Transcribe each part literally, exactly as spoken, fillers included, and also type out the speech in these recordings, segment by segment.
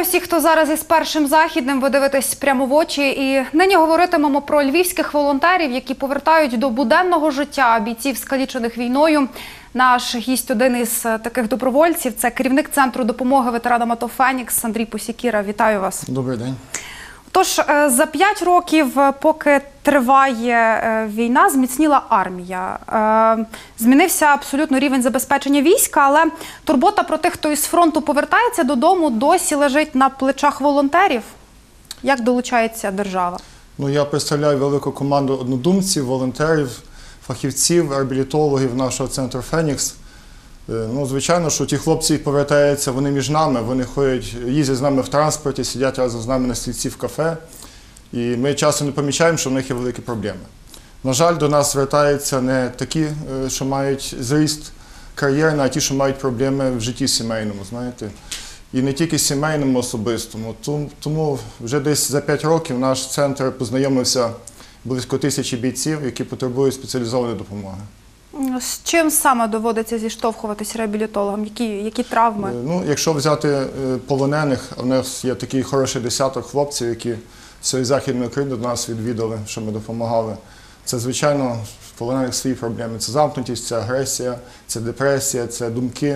Вітаю всіх, хто зараз із Першим Західним. Ви дивитесь прямо в очі. І нині говоритимемо про львівських волонтерів, які повертають до буденного життя бійців, скалічених війною. Наш гість один із таких добровольців – це керівник Центру допомоги ветеранам АТО «Фенікс» Андрій Посікіра. Вітаю вас. Добрий день. Тож, за п'ять років, поки триває війна, зміцніла армія. Змінився абсолютно рівень забезпечення війська, але турбота про тих, хто із фронту повертається додому, досі лежить на плечах волонтерів. Як долучається держава? Ну, я представляю велику команду однодумців, волонтерів, фахівців, реабілітологів нашого центру «Фенікс». Ну, звичайно, що ті хлопці повертаються, вони між нами, вони ходять, їздять з нами в транспорті, сидять разом з нами на стільці в кафе. І ми часом не помічаємо, що в них є великі проблеми. На жаль, до нас звертаються не такі, що мають зріст кар'єрний, а ті, що мають проблеми в житті сімейному, знаєте. І не тільки сімейному, особистому. Тому вже десь за п'ять років наш центр познайомився близько тисячі бійців, які потребують спеціалізованої допомоги. З чим саме доводиться зіштовхуватись реабілітологам? Які, які травми? Ну, якщо взяти полонених, у нас є такий хороший десяток хлопців, які всієї Західної України до нас відвідали, що ми допомагали. Це, звичайно, в полонених свої проблеми. Це замкнутість, це агресія, це депресія, це думки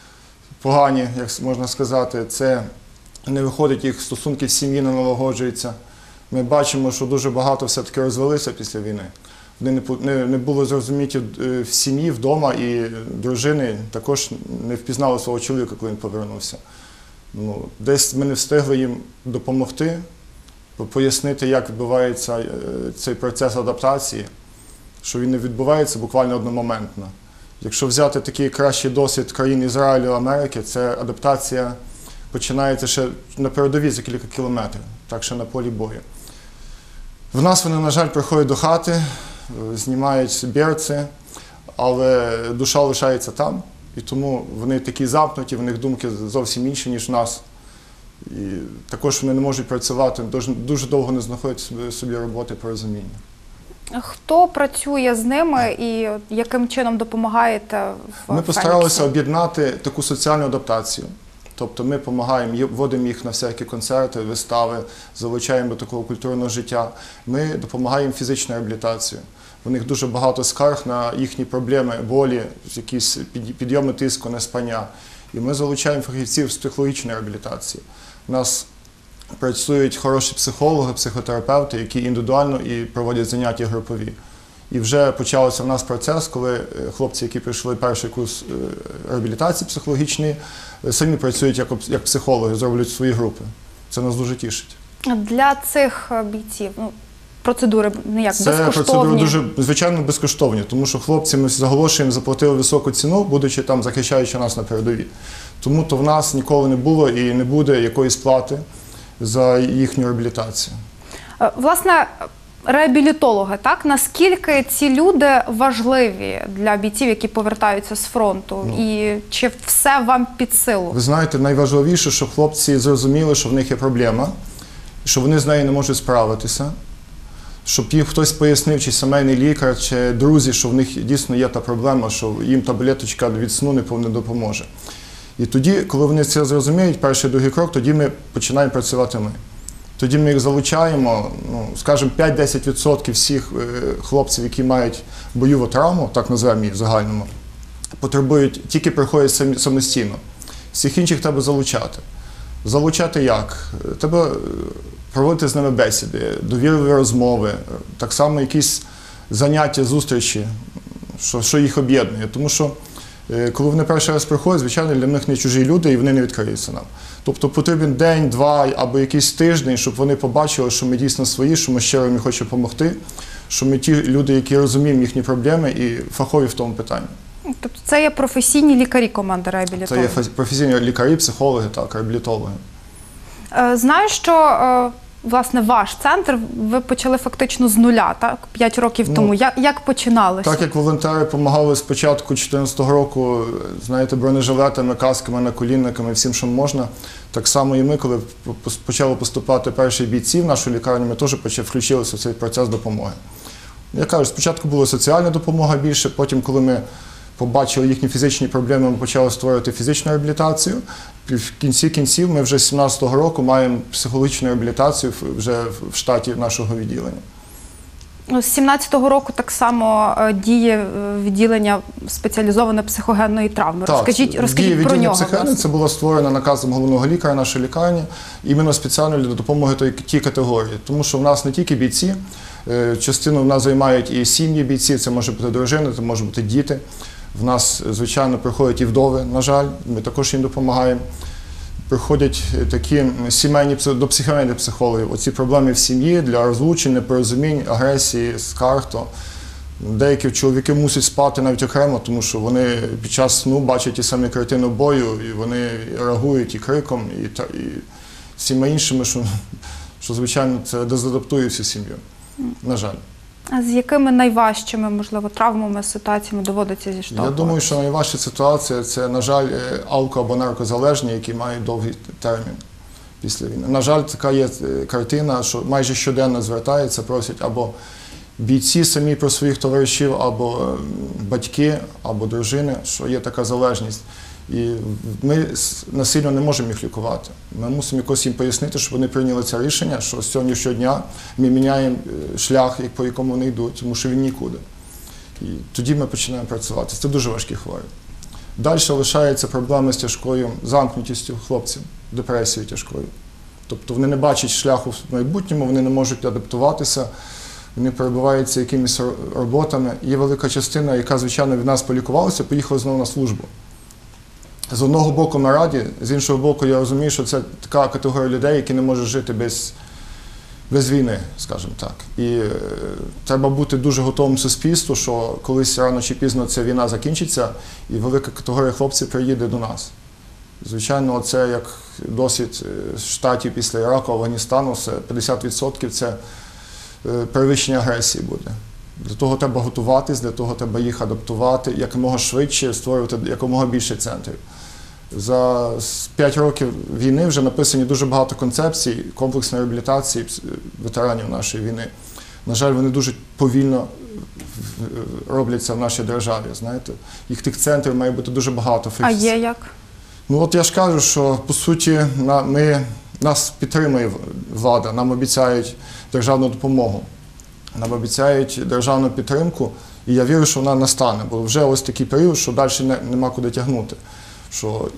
погані, як можна сказати. Це не виходить, їх стосунки в сім'ї не налагоджуються. Ми бачимо, що дуже багато все-таки розвелися після війни. Вони не, не були зрозуміті в сім'ї, вдома, і дружини також не впізнали свого чоловіка, коли він повернувся. Ну, десь ми не встигли їм допомогти, пояснити, як відбувається цей процес адаптації, що він не відбувається буквально одномоментно. Якщо взяти такий кращий досвід країн Ізраїлю, Америки, це адаптація починається ще на передовій за кілька кілометрів, так ще на полі бою. В нас вони, на жаль, приходять до хати, знімають берці, але душа лишається там, і тому вони такі замкнуті, в них думки зовсім інші, ніж в нас. І також вони не можуть працювати, дуже, дуже довго не знаходять собі роботи, порозуміння. Хто працює з ними і яким чином допомагаєте в Феніксі? Ми постаралися об'єднати таку соціальну адаптацію. Тобто ми допомагаємо, вводимо їх на всякі концерти, вистави, залучаємо до такого культурного життя. Ми допомагаємо фізичну реабілітацію. У них дуже багато скарг на їхні проблеми, болі, якісь підйоми тиску, неспання. І ми залучаємо фахівців з психологічної реабілітації. У нас працюють хороші психологи, психотерапевти, які індивідуально і проводять заняття групові. І вже почався в нас процес, коли хлопці, які пройшли перший курс реабілітації психологічної, самі працюють як, як психологи, зроблять свої групи. це нас дуже тішить. Для цих бійців ну, процедури не як безкоштовні? Це процедури дуже, звичайно, безкоштовні, тому що хлопці ми заголошуємо, заплатили високу ціну, будучи там, захищаючи нас на передовій. Тому то в нас ніколи не було і не буде якоїсь плати за їхню реабілітацію. Власне, реабілітологи, так? Наскільки ці люди важливі для бійців, які повертаються з фронту? Ну, і чи все вам під силу? Ви знаєте, найважливіше, щоб хлопці зрозуміли, що в них є проблема, що вони з нею не можуть справитися, щоб їм хтось пояснив, чи сімейний лікар, чи друзі, що в них дійсно є та проблема, що їм таблеточка від сну не допоможе. І тоді, коли вони це зрозуміють, перший, другий крок, тоді ми починаємо працювати ми. Тоді ми їх залучаємо, ну, скажімо, п'ять-десять відсотків всіх хлопців, які мають бойову травму, так називаємо їх в загальному, потребують, тільки приходять самостійно. Всіх інших треба залучати. Залучати як? Треба проводити з ними бесіди, довірливі розмови, так само якісь заняття, зустрічі, що, що їх об'єднує. Тому що коли вони перший раз приходять, звичайно, для них не чужі люди і вони не відкриються нам. Тобто потрібен день, два або якийсь тиждень, щоб вони побачили, що ми дійсно свої, що ми щиро їм хочемо допомогти, що ми ті люди, які розуміємо їхні проблеми і фахові в тому питанні. Тобто це є професійні лікарі команди реабілітологів? Це є професійні лікарі, психологи, так, реабілітологи. Знаю, що власне, ваш центр, ви почали фактично з нуля, так? П'ять років ну, тому. Як, як починалося? Так, як волонтери допомагали спочатку дві тисячі чотирнадцятого року, знаєте, бронежилетами, касками, наколінниками, всім, що можна. Так само і ми, коли почали поступати перші бійці в нашу лікарню, ми теж включилися в цей процес допомоги. Я кажу, спочатку була соціальна допомога більше, потім, коли ми побачили їхні фізичні проблеми, ми почали створювати фізичну реабілітацію. В кінці кінців ми вже з сімнадцятого року маємо психологічну реабілітацію вже в штаті нашого відділення. З сімнадцятого року так само е, діє е, відділення спеціалізованої психогенної травми. Так, Розкажіть, розкажіть діє про відділення нього. психогенної, це було створено наказом головного лікаря нашої лікарні, іменно спеціально для допомоги той, тій категорії. Тому що в нас не тільки бійці, е, частину в нас займають і сім'ї бійців, це може бути дружина, це може бути діти. В нас, звичайно, приходять і вдови, на жаль, ми також їм допомагаємо. Приходять такі сімейні, до психогенних психологів, оці проблеми в сім'ї для розлучень, непорозумінь, агресії, скарг. То деякі чоловіки мусять спати навіть окремо, тому що вони під час сну бачать ті самі картини бою, і вони реагують і криком, і, та, і всіма іншими, що, що, звичайно, це дезадаптує всю сім'ю, на жаль. А з якими найважчими, можливо, травмами, ситуаціями доводиться зіштовхуватися? Я думаю, що найважча ситуація – це, на жаль, алко- або наркозалежні, які мають довгий термін після війни. На жаль, така є картина, що майже щоденно звертаються, просять або бійці самі про своїх товаришів, або батьки, або дружини, що є така залежність. І ми насильно не можемо їх лікувати. Ми мусимо якось їм пояснити, щоб вони прийняли це рішення, що з сьогоднішнього дня ми міняємо шлях, по якому вони йдуть, тому що він нікуди. І тоді ми починаємо працювати. Це дуже важкі хворі. Далі лишаються проблеми з тяжкою замкнутістю хлопців, депресією тяжкою. Тобто вони не бачать шляху в майбутньому, вони не можуть адаптуватися, вони перебуваються якимись роботами. Є велика частина, яка, звичайно, від нас полікувалася, поїхала знову на службу. З одного боку ми раді, з іншого боку я розумію, що це така категорія людей, які не можуть жити без, без війни, скажімо так. І е, треба бути дуже готовим суспільству, що колись рано чи пізно ця війна закінчиться, і велика категорія хлопців приїде до нас. Звичайно, це як досвід штатів після Іраку, Афганістану, це п'ятдесят відсотків це е, перевищення агресії буде. Для того треба готуватись, для того треба їх адаптувати, якомога швидше створювати якомога більше центрів. За п'ять років війни вже написані дуже багато концепцій комплексної реабілітації ветеранів нашої війни. На жаль, вони дуже повільно робляться в нашій державі, знаєте. Їх тих центрів має бути дуже багато. А є як? Ну от я ж кажу, що по суті ми, нас підтримує влада, нам обіцяють державну допомогу. Нам обіцяють державну підтримку, і я вірю, що вона настане, бо вже ось такий період, що далі не, нема куди тягнути. Що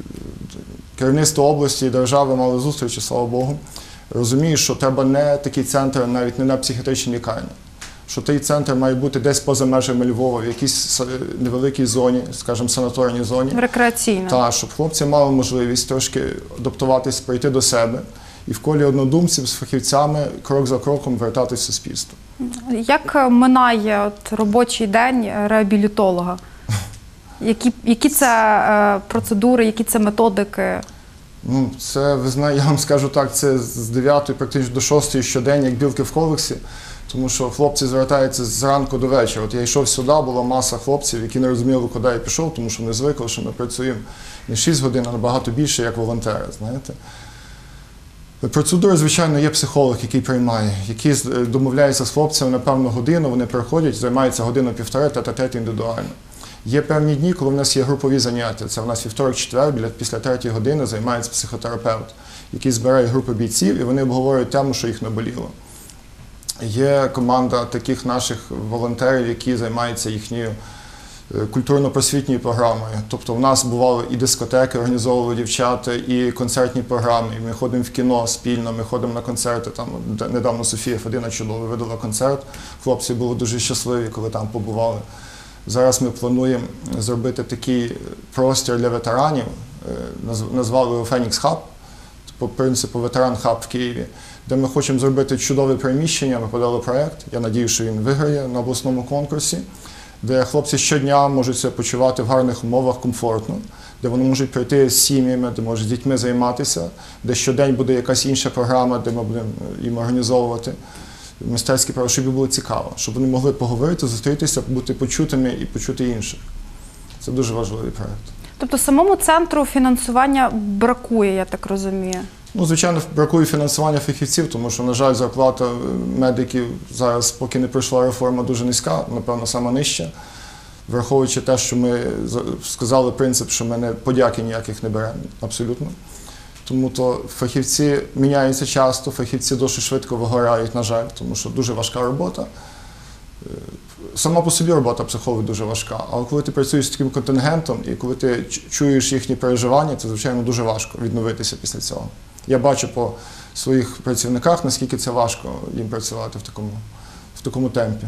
керівництво області і держави мали зустрічі, слава Богу, розуміє, що треба не такий центр, навіть не на психіатричній лікарні. Що той центр має бути десь поза межами Львова, в якійсь невеликій зоні, скажімо, санаторній зоні. Рекреаційно. Так, щоб хлопці мали можливість трошки адаптуватись, прийти до себе. І в колі однодумців з фахівцями крок за кроком вертатись в суспільство. Як минає от робочий день реабілітолога? Які, які це е, процедури, які це методики? Ну, це, ви знаєте, я вам скажу так, це з дев'ятої практично до шостої щодень, як білки в колесі, тому що хлопці звертаються зранку до вечора. От я йшов сюди, була маса хлопців, які не розуміли, куди я пішов, тому що не звикли, що ми працюємо не шість годин, а набагато більше, як волонтери, знаєте. Процедури, звичайно, є психолог, який приймає, який домовляється з хлопцями на певну годину, вони приходять, займаються годину-півтори, тет-а-тет індивідуально. Є певні дні, коли в нас є групові заняття. Це в нас вівторок-четвер, після третьої години займається психотерапевт, який збирає групи бійців, і вони обговорюють тему, що їх наболіло. Є команда таких наших волонтерів, які займаються їхньою культурно-просвітньою програмою. Тобто в нас бували і дискотеки, організовували дівчата, і концертні програми. І ми ходимо в кіно спільно, ми ходимо на концерти. Там недавно Софія Федина чудово видала концерт. Хлопці були дуже щасливі, коли там побували. Зараз ми плануємо зробити такий простір для ветеранів, назвали його Фенікс Хаб, по принципу Ветеран Хаб в Києві, де ми хочемо зробити чудове приміщення. Ми подали проєкт, я сподіваюся, що він виграє на обласному конкурсі, де хлопці щодня можуть себе почувати в гарних умовах, комфортно, де вони можуть прийти з сім'ями, де можуть з дітьми займатися, де щодень буде якась інша програма, де ми будемо їм організовувати мистецькі права, щоб їм було цікаво, щоб вони могли поговорити, зустрітися, бути почутими і почути інших. Це дуже важливий проєкт. Тобто самому центру фінансування бракує, я так розумію? Ну, звичайно, бракує фінансування фахівців, тому що, на жаль, зарплата медиків зараз, поки не пройшла реформа, дуже низька, напевно, сама нижча. враховуючи те, що ми за- сказали принцип, що ми не подяки ніяких не беремо, абсолютно. Тому то фахівці міняються часто, фахівці досить швидко вигорають, на жаль, тому що дуже важка робота. Е, Сама по собі робота психолога дуже важка, але коли ти працюєш з таким контингентом і коли ти ч- чуєш їхні переживання, це, звичайно, дуже важко відновитися після цього. Я бачу по своїх працівниках, наскільки це важко їм працювати в такому, в такому темпі.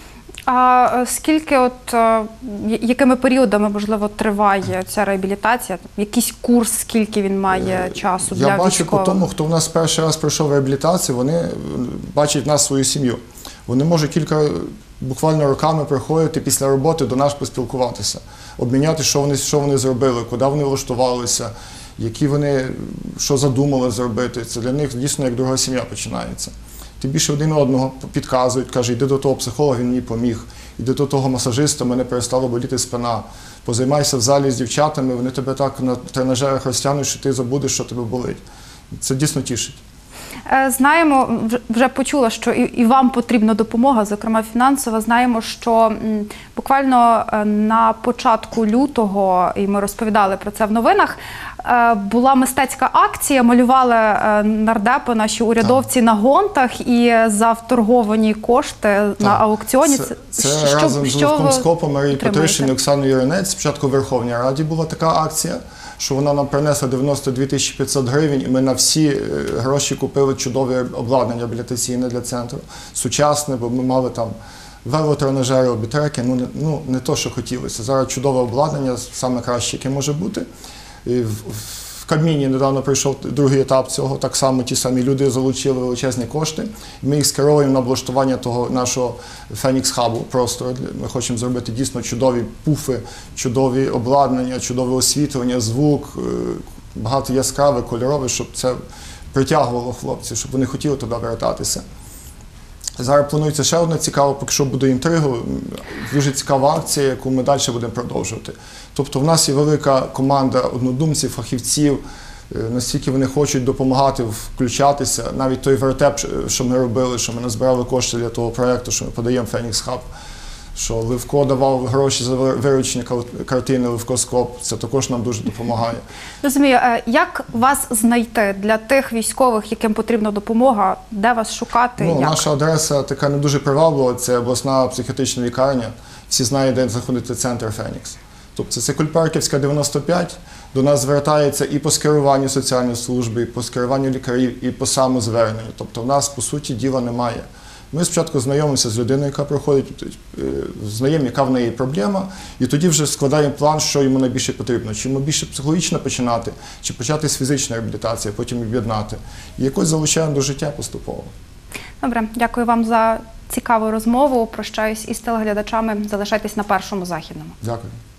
А е, скільки, от, е, я- якими періодами, можливо, триває ця реабілітація? Якийсь курс, скільки він має часу для Я бачу військових? по тому, хто в нас перший раз пройшов реабілітацію, вони е, бачать в нас свою сім'ю. Вони можуть кілька е, буквально роками приходити після роботи до нас поспілкуватися, обміняти, що вони, що вони зробили, куди вони влаштувалися, які вони, що задумали зробити. Це для них дійсно як друга сім'я починається. Тим більше один одного підказують, каже, йди до того психолога, він мені поміг, йди до того масажиста, мене перестала боліти спина, позаймайся в залі з дівчатами, вони тебе так на тренажерах розтягнуть, що ти забудеш, що тебе болить. Це дійсно тішить. Е, Знаємо, вже- вже почула, що і, і вам потрібна допомога, зокрема фінансова. Знаємо, що м, буквально е, на початку лютого, і ми розповідали про це в новинах, е, була мистецька акція, малювали е, нардепи, наші урядовці на гонтах, і за вторговані кошти на аукціоні. Це, це що- разом з що ви Левком Скопом, Марією підтримуєте? Петришин і Оксаною Юринець. Спочатку в Верховній Раді була така акція, що вона нам принесла дев'яносто дві тисячі п'ятсот гривень, і ми на всі е, гроші купили чудове обладнання реабілітаційне для центру, сучасне, бо ми мали там велотренажери, обітреки, ну не, ну не то, що хотілося. Зараз чудове обладнання, саме краще, яке може бути. І в, в Кабміні недавно прийшов другий етап цього, так само ті самі люди залучили величезні кошти. І ми їх скеровуємо на облаштування того нашого Фенікс-хабу простору. Ми хочемо зробити дійсно чудові пуфи, чудові обладнання, чудове освітлення, звук, е, багато яскраве, кольорове, щоб це притягувало хлопців, щоб вони хотіли туди вертатися. Зараз планується ще одна цікава, поки що буде інтригу, дуже цікава акція, яку ми далі будемо продовжувати. Тобто в нас є велика команда однодумців, фахівців, е, настільки вони хочуть допомагати, включатися. Навіть той вертеп, що ми робили, що ми назбирали кошти для того проєкту, що ми подаємо Фенікс Хаб, що Левко давав гроші за виручення картини Левкоскоп, це також нам дуже допомагає. Розумію, Е, як вас знайти для тих військових, яким потрібна допомога, де вас шукати? Ну, як? наша адреса така не дуже приваблива, це обласна психіатрична лікарня. Всі знають, де знаходиться центр Фенікс. Тобто це Кульпарківська, дев'яносто п'ять. До нас звертається і по скеруванню соціальної служби, і по скеруванню лікарів, і по самозверненню. Тобто в нас, по суті, діла немає. Ми спочатку знайомимося з людиною, яка приходить, е, знаємо, яка в неї проблема, і тоді вже складаємо план, що йому найбільше потрібно. Чи йому більше психологічно починати, чи почати з фізичної реабілітації, а потім об'єднати. І якось залучаємо до життя поступово. Добре, дякую вам за цікаву розмову. Прощаюсь із телеглядачами. Залишайтесь на Першому Західному. Дякую.